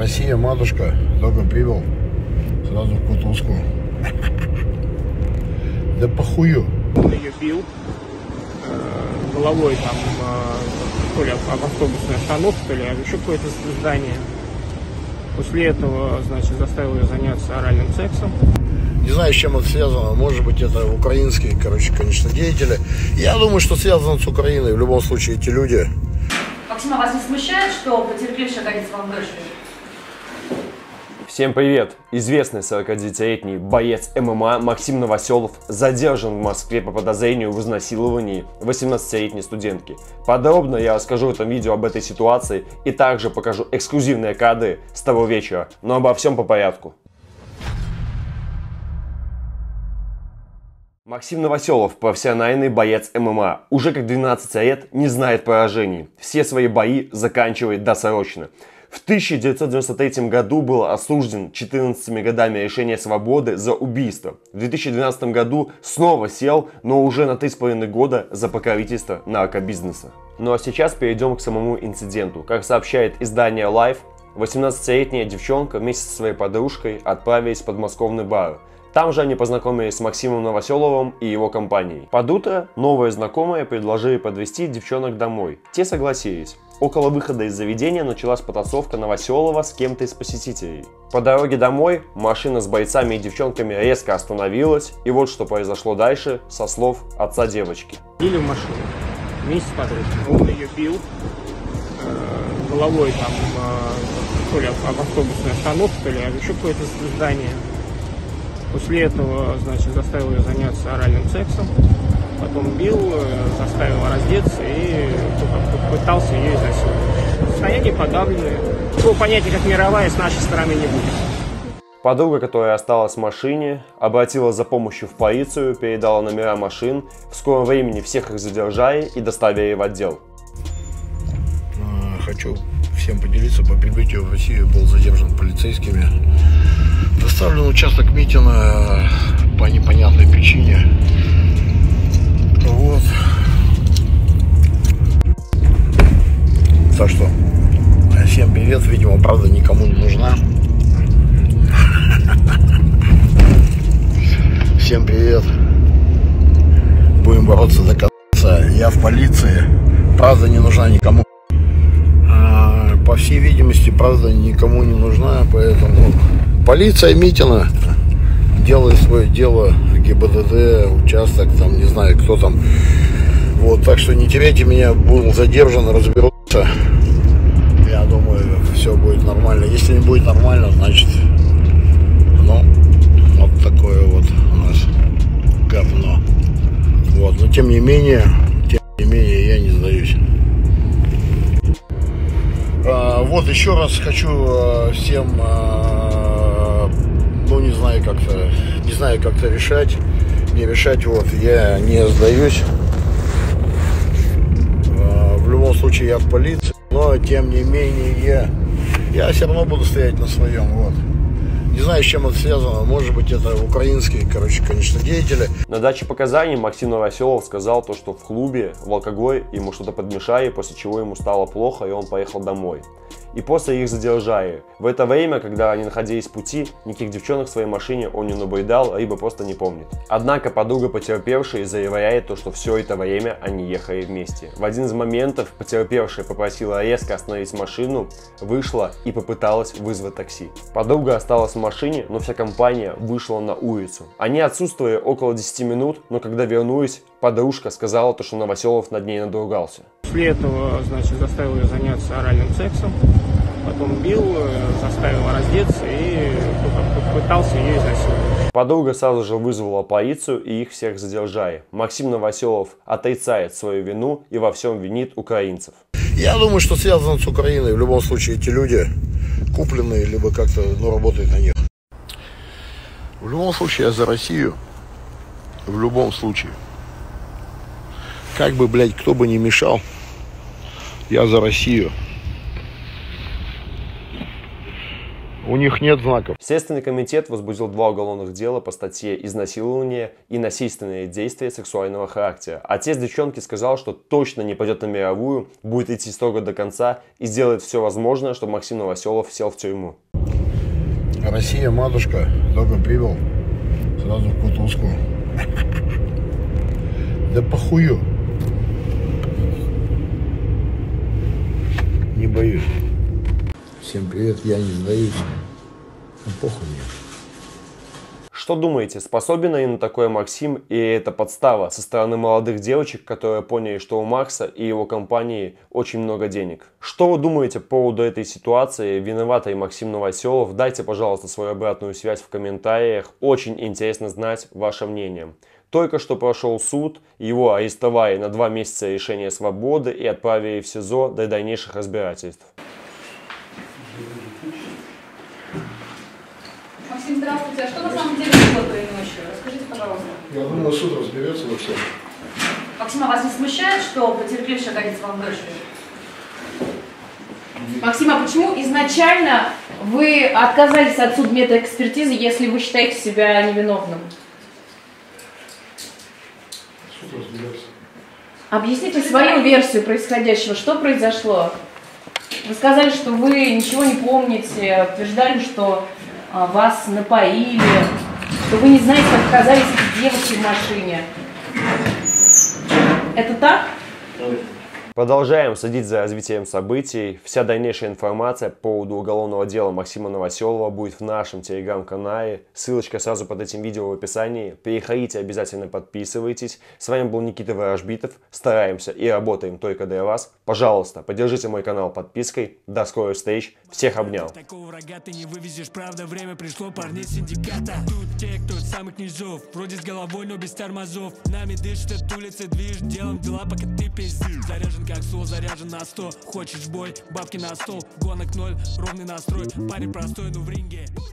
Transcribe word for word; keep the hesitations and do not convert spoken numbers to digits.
Россия, матушка, только прибыл, сразу в кутузку. Да похую. Он ее бил головой там, то ли об автобусную остановку, то ли еще какое-то здание. После этого, значит, заставил ее заняться оральным сексом. Не знаю, с чем это связано. Может быть, это украинские, короче, конечно, деятели. Я думаю, что связано с Украиной. В любом случае, эти люди... Максим, а вас не смущает, что потерпевший годится вам дочери? Всем привет! Известный сорокадевятилетний боец эм эм а Максим Новоселов задержан в Москве по подозрению в изнасиловании восемнадцатилетней студентки. Подробно я расскажу в этом видео об этой ситуации и также покажу эксклюзивные кадры с того вечера, но обо всем по порядку. Максим Новоселов, профессиональный боец эм эм а, уже как двенадцать лет не знает поражений. Все свои бои заканчивает досрочно. В тысяча девятьсот девяносто третьем году был осужден четырнадцатью годами лишения свободы за убийство. В две тысячи двенадцатом году снова сел, но уже на три с половиной года за покровительство наркобизнеса. Ну а сейчас перейдем к самому инциденту. Как сообщает издание Life, восемнадцатилетняя девчонка вместе со своей подружкой отправились в подмосковный бар. Там же они познакомились с Максимом Новоселовым и его компанией. Под утро новые знакомые предложили подвезти девчонок домой. Те согласились. Около выхода из заведения началась потасовка Новоселова с кем-то из посетителей. По дороге домой машина с бойцами и девчонками резко остановилась, и вот что произошло дальше со слов отца девочки. Били в машину вместе с подружкой. Он ее бил э, головой там, э, то ли об автобусную остановку, то ли еще какое-то здание. После этого, значит, заставил ее заняться оральным сексом. Потом бил, заставил раздеться и пытался ее изнасиловать. Состояние подавленное. Такого понятия, как мировая, с нашей стороны не будет. Подруга, которая осталась в машине, обратилась за помощью в полицию, передала номера машин. В скором времени всех их задержали и доставили в отдел. Хочу всем поделиться. По прибытию в Россию был задержан полицейскими. Доставлен в участок Митина по непонятной причине. Вот. Так что всем привет. Видимо, правда никому не нужна. Всем привет. Будем бороться до конца. Я в полиции. Правда не нужна никому. А, по всей видимости, правда никому не нужна, поэтому полиция Митина делает свое дело, ГИБДД, участок, там, не знаю, кто там. Вот, так что не теряйте меня, был задержан, разберутся. Я думаю, все будет нормально. Если не будет нормально, значит, ну, вот такое вот у нас говно. Вот, но тем не менее, тем не менее, я не сдаюсь. А, вот еще раз хочу а, всем, а, ну, не знаю, как-то, не знаю, как-то решать, не решать, вот, я не сдаюсь. А, в любом случае, я в полиции, но, тем не менее, я все равно буду стоять на своем, вот. Не знаю, с чем это связано, может быть, это украинские, короче, конечно, деятели. На даче показаний Максим Новоселов сказал то, что в клубе в алкоголь ему что-то подмешали, после чего ему стало плохо, и он поехал домой. И после их задержали. В это время, когда они находились в пути, никаких девчонок в своей машине он не наблюдал, либо просто не помнит. Однако подруга потерпевшей заявляет то, что все это время они ехали вместе. В один из моментов потерпевшая попросила резко остановить машину, вышла и попыталась вызвать такси. Подруга осталась в машине, но вся компания вышла на улицу. Они отсутствовали около десяти минут, но когда вернулись, подружка сказала то, что Новоселов над ней надругался. После этого, значит, заставил ее заняться оральным сексом. Потом бил, заставил раздеться и пытался ее изнасиловать. Подруга сразу же вызвала полицию и их всех задержали. Максим Новоселов отрицает свою вину и во всем винит украинцев. Я думаю, что связано с Украиной. В любом случае, эти люди купленные, либо как-то, ну, работают на них. В любом случае, я за Россию. В любом случае. Как бы, блядь, кто бы ни мешал, я за Россию. У них нет знаков. Следственный комитет возбудил два уголовных дела по статье «Изнасилование и насильственные действия сексуального характера». Отец девчонки сказал, что точно не пойдет на мировую, будет идти строго до конца и сделает все возможное, чтобы Максим Новоселов сел в тюрьму. Россия, матушка, только привел сразу в кутузку. Да похую. Не боюсь. Всем привет, я не сдаюсь. Ну, похуй мне. Что думаете, способен ли на такое Максим, и это подстава со стороны молодых девочек, которые поняли, что у Макса и его компании очень много денег? Что вы думаете по поводу этой ситуации? Виноват ли Максим Новоселов? Дайте, пожалуйста, свою обратную связь в комментариях. Очень интересно знать ваше мнение. Только что прошел суд, его арестовали на два месяца лишения свободы и отправили в СИЗО до дальнейших разбирательств. Максим, здравствуйте. А что на самом деле было той ночью? Расскажите, пожалуйста. Я думаю, суд разберется во всем. Максим, а вас не смущает, что потерпевшая годится вам дочерью? Максим, а почему изначально вы отказались от судмедэкспертизы, если вы считаете себя невиновным? Суд разберется. Объясните свою версию происходящего. Что произошло? Вы сказали, что вы ничего не помните, утверждали, что а, вас напоили, что вы не знаете, как оказались эти девушки в машине. Это так? Продолжаем следить за развитием событий. Вся дальнейшая информация по поводу уголовного дела Максима Новоселова будет в нашем телеграм-канале. Ссылочка сразу под этим видео в описании. Переходите, обязательно подписывайтесь. С вами был Никита Ворожбитов. Стараемся и работаем только для вас. Пожалуйста, поддержите мой канал подпиской. До скорых встреч. Всех обнял. Такого врага ты не вывезешь, правда, время пришло, парни синдиката. Тут те, кто с самых низов, вроде с головой, но без тормозов. Нами дышит от улицы, движ, делом дела, пока ты пиздишь. Заряжен как сол, заряжен на сто. Хочешь бой, бабки на стол, гонок ноль, ровный настрой. Парень простой, но в ринге.